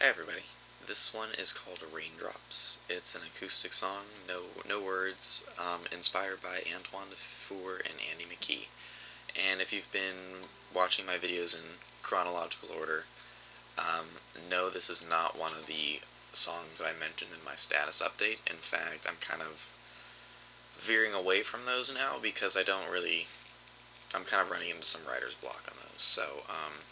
Hey everybody, this one is called Raindrops. It's an acoustic song, no words, inspired by Antoine Dufour and Andy McKee. And if you've been watching my videos in chronological order, no, this is not one of the songs that I mentioned in my status update. In fact, I'm kind of veering away from those now because I'm kind of running into some writer's block on those. So,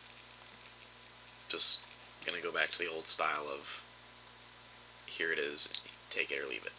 just gonna go back to the old style of here it is, take it or leave it.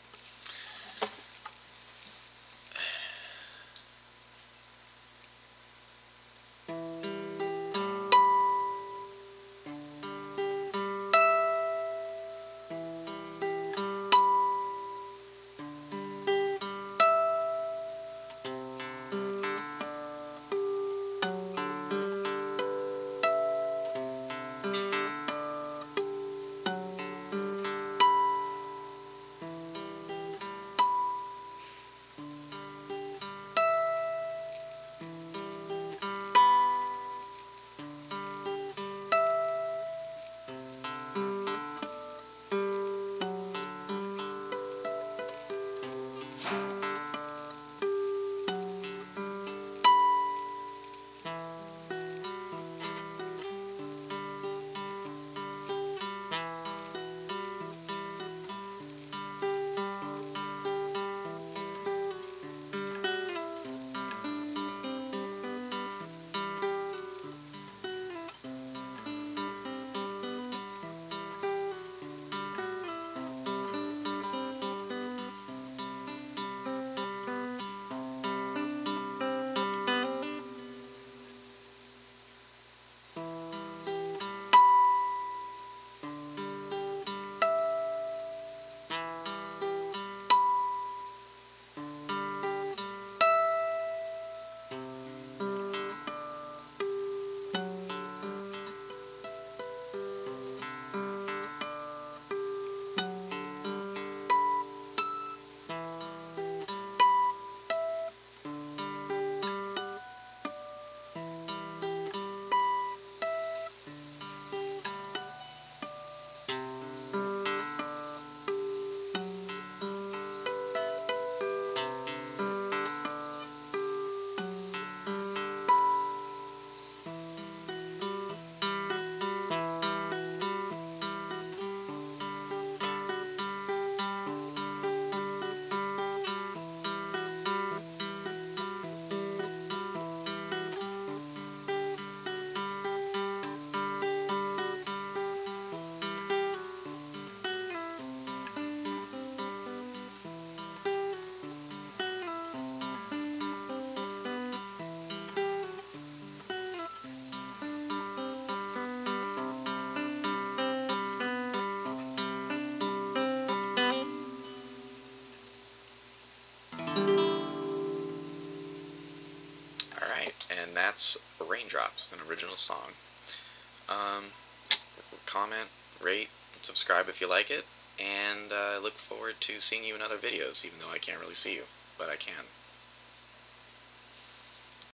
Alright, and that's Raindrops, an original song. Comment, rate, subscribe if you like it, and I look forward to seeing you in other videos, even though I can't really see you, but I can.